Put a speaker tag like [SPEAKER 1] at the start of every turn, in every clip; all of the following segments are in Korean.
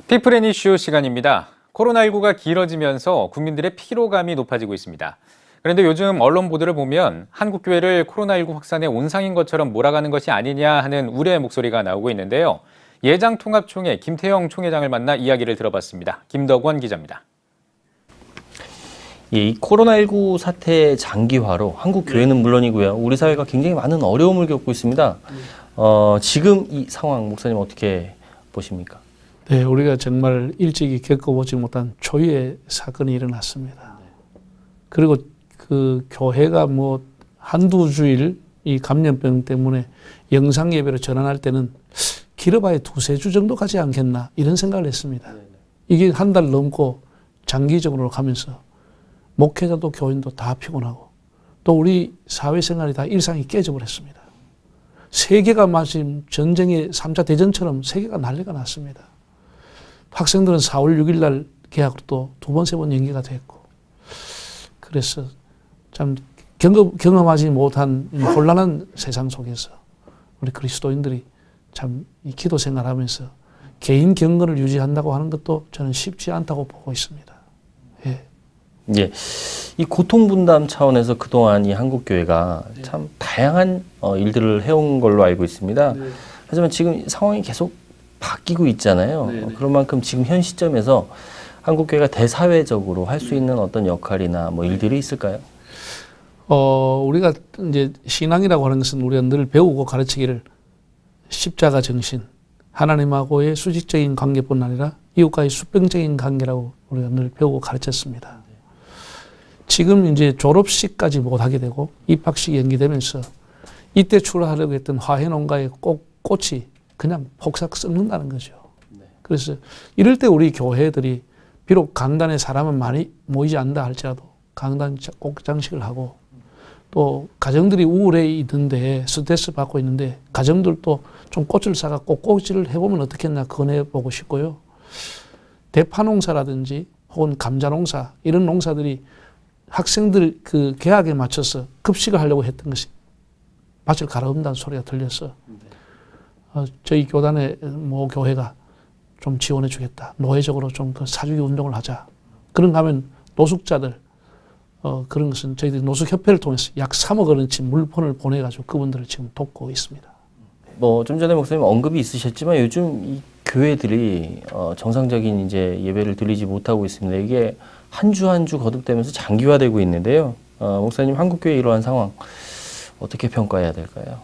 [SPEAKER 1] 피플앤 이슈 시간입니다. 코로나19가 길어지면서 국민들의 피로감이 높아지고 있습니다. 그런데 요즘 언론 보도를 보면 한국교회를 코로나19 확산의 온상인 것처럼 몰아가는 것이 아니냐 하는 우려의 목소리가 나오고 있는데요. 예장통합총회 김태형 총회장을 만나 이야기를 들어봤습니다. 김덕원 기자입니다.
[SPEAKER 2] 이 코로나19 사태 장기화로 한국교회는 물론이고요. 우리 사회가 굉장히 많은 어려움을 겪고 있습니다. 지금 이 상황 목사님 어떻게 보십니까?
[SPEAKER 3] 네, 우리가 정말 일찍이 겪어보지 못한 초유의 사건이 일어났습니다. 그리고 그 교회가 뭐 한두 주일 이 감염병 때문에 영상 예배로 전환할 때는 길어봐야 두세 주 정도 가지 않겠나 이런 생각을 했습니다. 이게 한 달 넘고 장기적으로 가면서 목회자도 교인도 다 피곤하고 또 우리 사회생활이 다 일상이 깨져버렸습니다. 세계가 마침 전쟁의 3차 대전처럼 세계가 난리가 났습니다. 학생들은 4월 6일 날 개학으로 또 두 번, 세 번 연기가 됐고 그래서 참 경험하지 못한 혼란한 세상 속에서 우리 그리스도인들이 참 이 기도 생활하면서 개인 경건을 유지한다고 하는 것도 저는 쉽지 않다고 보고 있습니다. 예.
[SPEAKER 2] 예. 이 고통 분담 차원에서 그동안 이 한국교회가 참 다양한 일들을 해온 걸로 알고 있습니다. 하지만 지금 상황이 계속 바뀌고 있잖아요. 그런 만큼 지금 현 시점에서 한국교회가 대사회적으로 할 수 있는 어떤 역할이나 뭐 일들이 있을까요?
[SPEAKER 3] 우리가 이제 신앙이라고 하는 것은 우리가 늘 배우고 가르치기를 십자가 정신, 하나님하고의 수직적인 관계뿐 아니라 이웃과의 수평적인 관계라고 우리가 늘 배우고 가르쳤습니다. 지금 이제 졸업식까지 못하게 되고 입학식이 연기되면서 이때 출하하려고 했던 화훼농가의 꽃이 그냥 폭삭 썩는다는 거죠. 그래서 이럴 때 우리 교회들이 비록 강단에 사람은 많이 모이지 않는다 할지라도 강단 꼭 장식을 하고 또 가정들이 우울해 있는데 스트레스 받고 있는데 가정들도 좀 꽃을 사갖고 꽃질을 해보면 어떻겠나 권해보고 싶고요. 대파 농사라든지 혹은 감자 농사 이런 농사들이 학생들 그 개학에 맞춰서 급식을 하려고 했던 것이 밭을 갈아엎는다는 소리가 들려서 저희 교단의 모 교회가 좀 지원해 주겠다. 노예적으로 좀 그 사주기 운동을 하자. 그런가 하면 노숙자들 그런 것은 저희들이 노숙협회를 통해서 약 3억 원어치 물폰을 보내가지고 그분들을 지금 돕고 있습니다.
[SPEAKER 2] 뭐 좀 전에 목사님 언급이 있으셨지만 요즘 이 교회들이 정상적인 이제 예배를 드리지 못하고 있습니다. 이게 한 주 한 주 거듭되면서 장기화되고 있는데요. 목사님 한국교회 이러한 상황 어떻게 평가해야 될까요?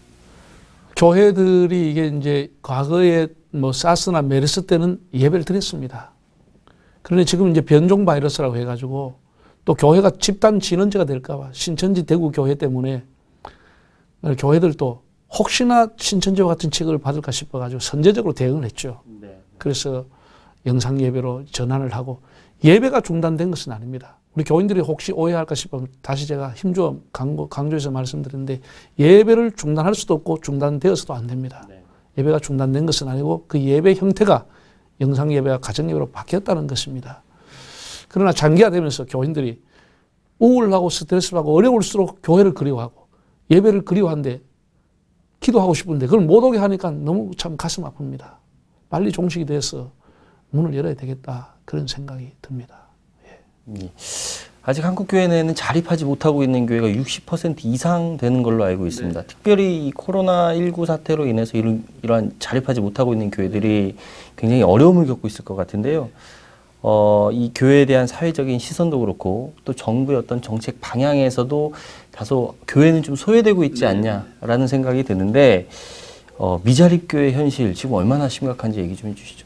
[SPEAKER 3] 교회들이 이게 이제 과거에 뭐 사스나 메르스 때는 예배를 드렸습니다. 그런데 지금 이제 변종 바이러스라고 해가지고 또 교회가 집단 진원제가 될까봐 신천지 대구 교회 때문에 교회들도 혹시나 신천지와 같은 취급을 받을까 싶어가지고 선제적으로 대응을 했죠. 그래서 영상 예배로 전환을 하고 예배가 중단된 것은 아닙니다. 우리 교인들이 혹시 오해할까 싶으면 다시 제가 힘주어 강조해서 말씀드리는데 예배를 중단할 수도 없고 중단되어서도 안 됩니다. 예배가 중단된 것은 아니고 그 예배 형태가 영상 예배와 가정 예배로 바뀌었다는 것입니다. 그러나 장기화되면서 교인들이 우울하고 스트레스 받고 어려울수록 교회를 그리워하고 예배를 그리워하는데 기도하고 싶은데 그걸 못 오게 하니까 너무 참 가슴 아픕니다. 빨리 종식이 돼서 문을 열어야 되겠다 그런 생각이 듭니다. 예.
[SPEAKER 2] 아직 한국교회는 자립하지 못하고 있는 교회가 60% 이상 되는 걸로 알고 있습니다. 특별히 이 코로나19 사태로 인해서 이러한 자립하지 못하고 있는 교회들이 굉장히 어려움을 겪고 있을 것 같은데요. 이 교회에 대한 사회적인 시선도 그렇고 또 정부의 어떤 정책 방향에서도 다소 교회는 좀 소외되고 있지 않냐라는 생각이 드는데 미자립 교회 현실 지금 얼마나 심각한지 얘기 좀 해주시죠.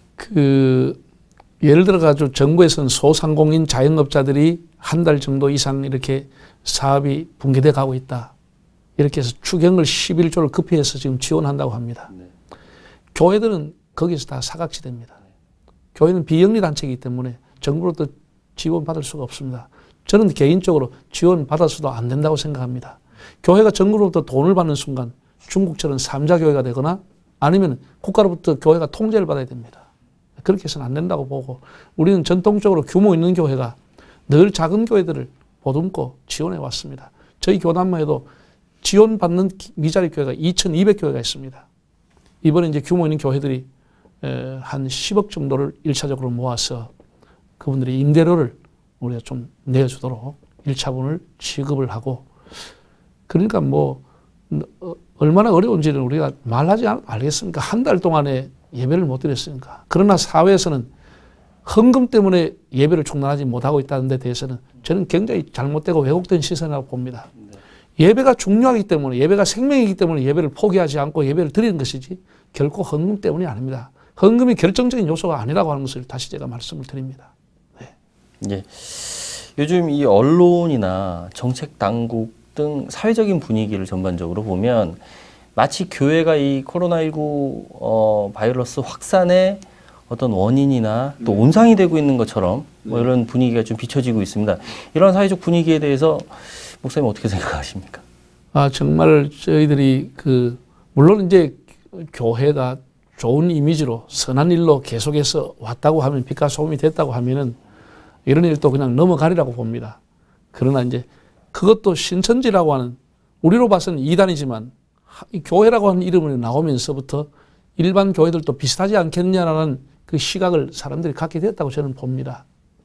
[SPEAKER 3] 예를 들어가지고 정부에서는 소상공인 자영업자들이 한 달 정도 이상 이렇게 사업이 붕괴돼 가고 있다. 이렇게 해서 추경을 11조를 급히해서 지금 지원한다고 합니다. 교회들은 거기서 다 사각지대입니다. 교회는 비영리 단체이기 때문에 정부로부터 지원받을 수가 없습니다. 저는 개인적으로 지원받아서도 안 된다고 생각합니다. 교회가 정부로부터 돈을 받는 순간 중국처럼 3자 교회가 되거나 아니면 국가로부터 교회가 통제를 받아야 됩니다. 그렇게 해서는 안 된다고 보고 우리는 전통적으로 규모 있는 교회가 늘 작은 교회들을 보듬고 지원해 왔습니다. 저희 교단만 해도 지원받는 미자립 교회가 2,200교회가 있습니다. 이번에 이제 규모 있는 교회들이 한 10억 정도를 1차적으로 모아서 그분들의 임대료를 우리가 좀 내어주도록 1차분을 지급을 하고, 그러니까 뭐 얼마나 어려운지는 우리가 말하지 않겠습니까? 한 달 동안에 예배를 못 드렸으니까. 그러나 사회에서는 헌금 때문에 예배를 총괄하지 못하고 있다는 데 대해서는 저는 굉장히 잘못되고 왜곡된 시선이라고 봅니다. 예배가 중요하기 때문에, 예배가 생명이기 때문에 예배를 포기하지 않고 예배를 드리는 것이지 결코 헌금 때문이 아닙니다. 헌금이 결정적인 요소가 아니라고 하는 것을 다시 제가 말씀을 드립니다. 네.
[SPEAKER 2] 예. 요즘 이 언론이나 정책 당국 등 사회적인 분위기를 전반적으로 보면 마치 교회가 이 코로나19 바이러스 확산의 어떤 원인이나 또 온상이 되고 있는 것처럼 뭐 이런 분위기가 좀 비춰지고 있습니다. 이런 사회적 분위기에 대해서 목사님 어떻게 생각하십니까?
[SPEAKER 3] 정말 저희들이 물론 이제 교회가 좋은 이미지로 선한 일로 계속해서 왔다고 하면, 빛과 소금이 됐다고 하면은 이런 일도 그냥 넘어가리라고 봅니다. 그러나 이제 그것도 신천지라고 하는, 우리로 봐서는 이단이지만 이 교회라고 하는 이름이 나오면서부터 일반 교회들도 비슷하지 않겠냐라는 그 시각을 사람들이 갖게 됐다고 저는 봅니다.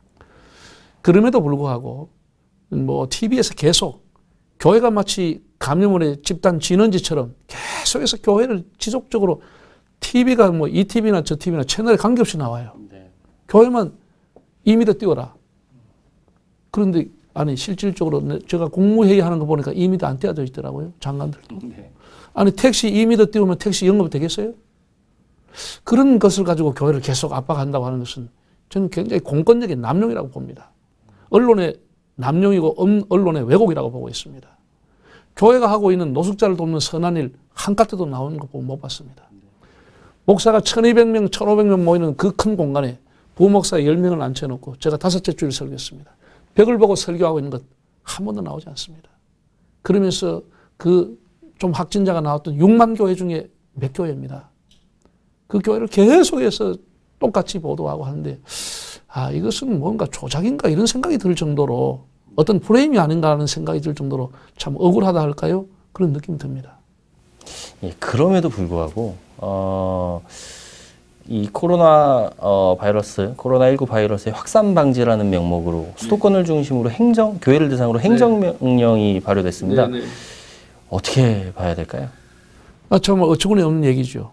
[SPEAKER 3] 그럼에도 불구하고 뭐 TV에서 계속 교회가 마치 감염원의 집단 진원지처럼 계속해서 교회를 지속적으로, TV가 뭐 이 TV나 저 TV나 채널에 관계없이 나와요. 네. 교회만 2m 띄워라. 그런데 아니 실질적으로 제가 국무회의 하는 거 보니까 2m 안 띄워져 있더라고요. 장관들도. 네. 아니 택시 2m 띄우면 택시 영업 되겠어요? 그런 것을 가지고 교회를 계속 압박한다고 하는 것은 저는 굉장히 공권력의 남용이라고 봅니다. 언론의 남용이고 언론의 왜곡이라고 보고 있습니다. 교회가 하고 있는 노숙자를 돕는 선한 일 한가트도 나오는 거 보고 못 봤습니다. 목사가 1200명, 1500명 모이는 그 큰 공간에 부목사 10명을 앉혀놓고 제가 5째 주일 설교했습니다. 벽을 보고 설교하고 있는 것 한 번도 나오지 않습니다. 그러면서 그 좀 확진자가 나왔던 6만 교회 중에 몇 교회입니다. 그 교회를 계속해서 똑같이 보도하고 하는데, 이것은 뭔가 조작인가 이런 생각이 들 정도로, 어떤 프레임이 아닌가 하는 생각이 들 정도로 참 억울하다 할까요? 그런 느낌이 듭니다.
[SPEAKER 2] 예, 그럼에도 불구하고 이 코로나 바이러스, 코로나19 바이러스의 확산 방지라는 명목으로 수도권을 중심으로 교회를 대상으로 행정명령이 발효됐습니다. 네네. 어떻게 봐야 될까요?
[SPEAKER 3] 정말 어처구니 없는 얘기죠.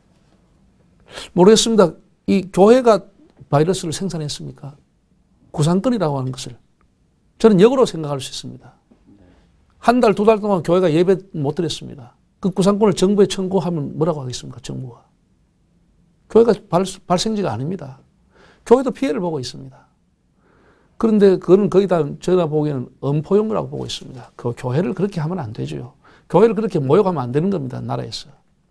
[SPEAKER 3] 모르겠습니다. 이 교회가 바이러스를 생산했습니까? 구상권이라고 하는 것을 저는 역으로 생각할 수 있습니다. 한 달, 2달 동안 교회가 예배 못 드렸습니다. 그 구상권을 정부에 청구하면 뭐라고 하겠습니까? 정부가. 교회가 발생지가 아닙니다. 교회도 피해를 보고 있습니다. 그런데 그건 거의 다 제가 보기에는 엄포용이라고 보고 있습니다. 그 교회를 그렇게 하면 안 되죠. 교회를 그렇게 모욕하면 안 되는 겁니다. 나라에서.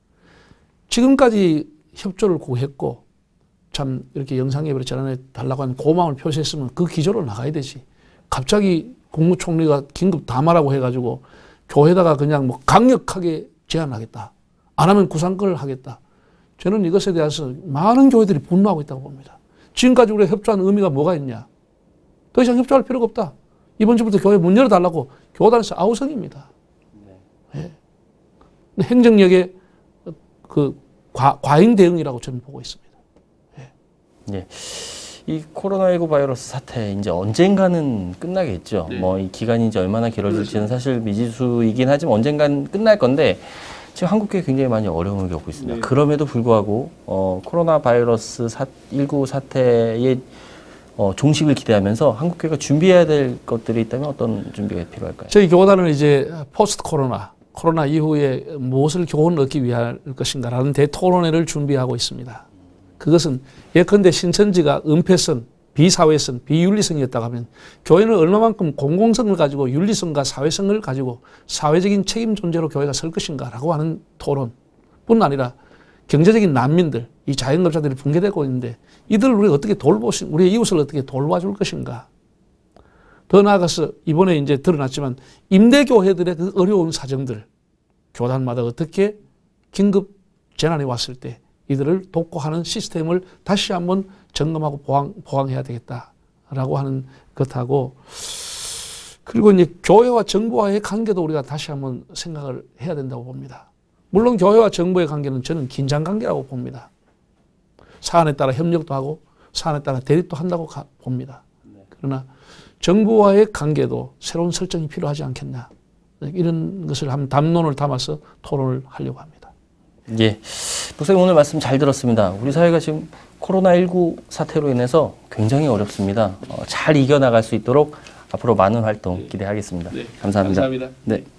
[SPEAKER 3] 지금까지 협조를 구했고 참 이렇게 영상예배를 전환해 달라고 하는 고마움을 표시했으면 그 기조로 나가야 되지. 갑자기 국무총리가 긴급 담화라고 해가지고 교회에다가 그냥 뭐 강력하게 제한하겠다. 안 하면 구상권을 하겠다. 저는 이것에 대해서 많은 교회들이 분노하고 있다고 봅니다. 지금까지 우리가 협조한 의미가 뭐가 있냐. 더 이상 협조할 필요가 없다. 이번 주부터 교회 문 열어달라고 교단에서 아우성입니다. 네. 행정력의 과잉 대응이라고 저는 보고 있습니다. 네.
[SPEAKER 2] 네. 이 코로나19 바이러스 사태 이제 언젠가는 끝나겠죠. 네. 뭐 이 기간이 이제 얼마나 길어질지는 사실 미지수이긴 하지만 언젠가는 끝날 건데 지금 한국교회 굉장히 많이 어려움을 겪고 있습니다. 네. 그럼에도 불구하고 코로나 바이러스 19 사태의 종식을 기대하면서 한국교회가 준비해야 될 것들이 있다면 어떤 준비가 필요할까요?
[SPEAKER 3] 저희 교단은 이제 포스트 코로나 이후에 무엇을 교훈을 얻기 위할 것인가라는 대토론회를 준비하고 있습니다. 그것은 예컨대 신천지가 은폐성, 비사회성, 비윤리성이었다고 하면 교회는 얼마만큼 공공성을 가지고 윤리성과 사회성을 가지고 사회적인 책임 존재로 교회가 설 것인가라고 하는 토론뿐 아니라 경제적인 난민들, 이 자영업자들이 붕괴되고 있는데 이들을 우리가 어떻게 우리의 이웃을 어떻게 돌봐줄 것인가. 더 나아가서 이번에 이제 드러났지만 임대교회들의 그 어려운 사정들, 교단마다 어떻게 긴급 재난이 왔을 때 이들을 돕고 하는 시스템을 다시 한번 점검하고 보강해야 되겠다라고 하는 것하고, 그리고 이제 교회와 정부와의 관계도 우리가 다시 한번 생각을 해야 된다고 봅니다. 물론 교회와 정부의 관계는 저는 긴장 관계라고 봅니다. 사안에 따라 협력도 하고 사안에 따라 대립도 한다고 봅니다. 그러나 정부와의 관계도 새로운 설정이 필요하지 않겠냐. 이런 것을 한번 담론을 담아서 토론을 하려고 합니다.
[SPEAKER 2] 예, 목사님 오늘 말씀 잘 들었습니다. 우리 사회가 지금 코로나19 사태로 인해서 굉장히 어렵습니다. 잘 이겨나갈 수 있도록 앞으로 많은 활동 기대하겠습니다.
[SPEAKER 3] 네,
[SPEAKER 2] 감사합니다.
[SPEAKER 3] 감사합니다.
[SPEAKER 2] 네.